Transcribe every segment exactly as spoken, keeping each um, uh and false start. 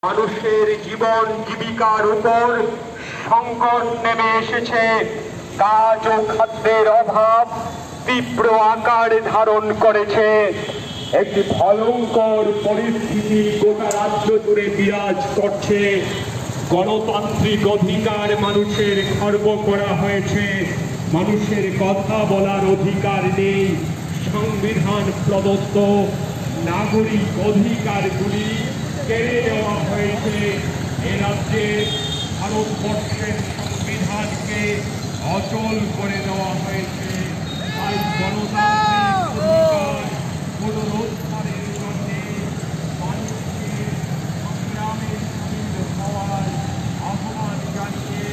মানুষের জীবন জীবিকার উপর সংকট নেমে এসেছে। কাজ ও খাদ্যের অভাব তীব্র আকার ধারণ করেছে। একটি ভয়ঙ্কর পরিস্থিতি গোটা রাজ্য জুড়ে বিরাজ করছে। গণতান্ত্রিক অধিকার মানুষের খর্ব করা হয়েছে। মানুষের কথা বলার অধিকার নেই। সংবিধান প্রদত্ত নাগরিক অধিকারগুলি কেড়ে নেওয়া হয়েছে। এ রাজ্যে ভারতবর্ষের সংবিধানকে অচল করে দেওয়া হয়েছে। তাই গণতান্ত্রিক অধিকার পুনরুদ্ধারের জন্য মানুষকে সংগ্রামে সামিল হওয়ার আহ্বান জানিয়ে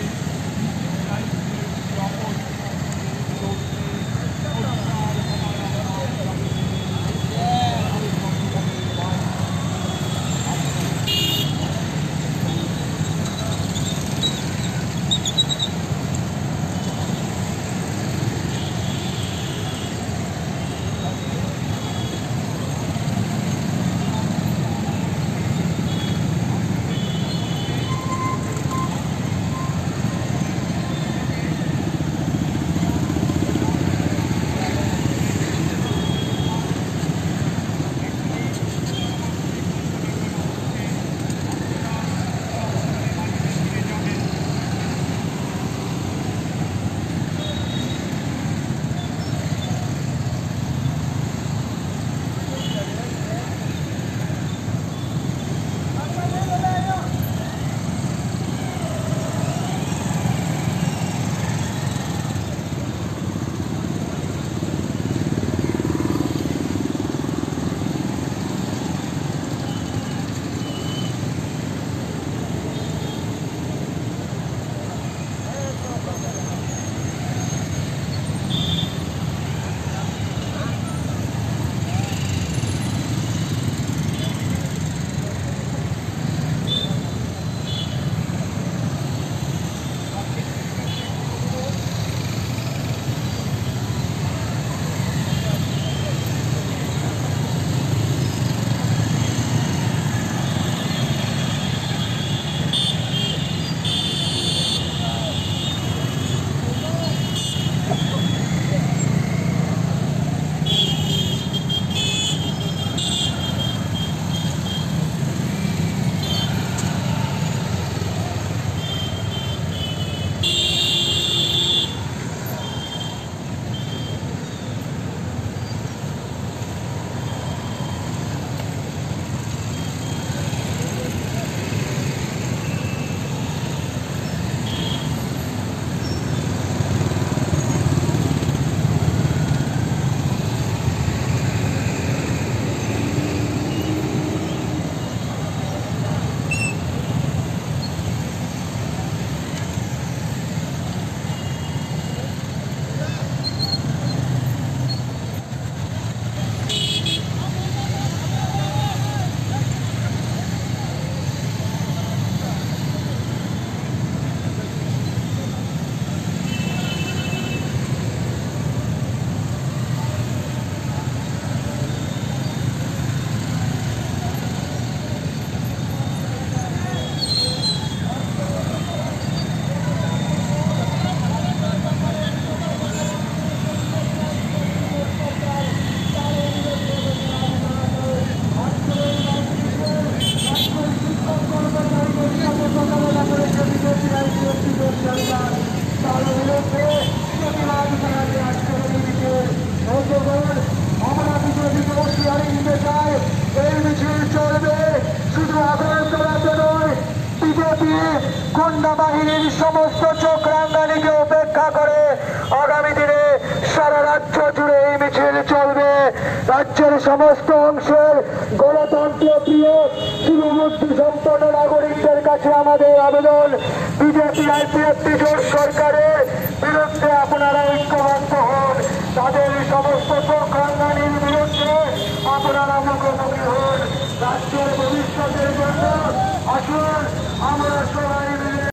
গুন্ডা বাহিনীর সমস্ত চক্রাঙ্গানিকে উপেক্ষা করে আগামী দিনে সারা রাজ্য জুড়ে এই মিছিল চলবে। রাজ্যের সমস্ত অংশের গণতন্ত্র প্রিয় শুভবুদ্ধি সম্পন্ন নাগরিকদের কাছে আমাদের আবেদন, বিজেপি আইপিএফটি জোট সরকারের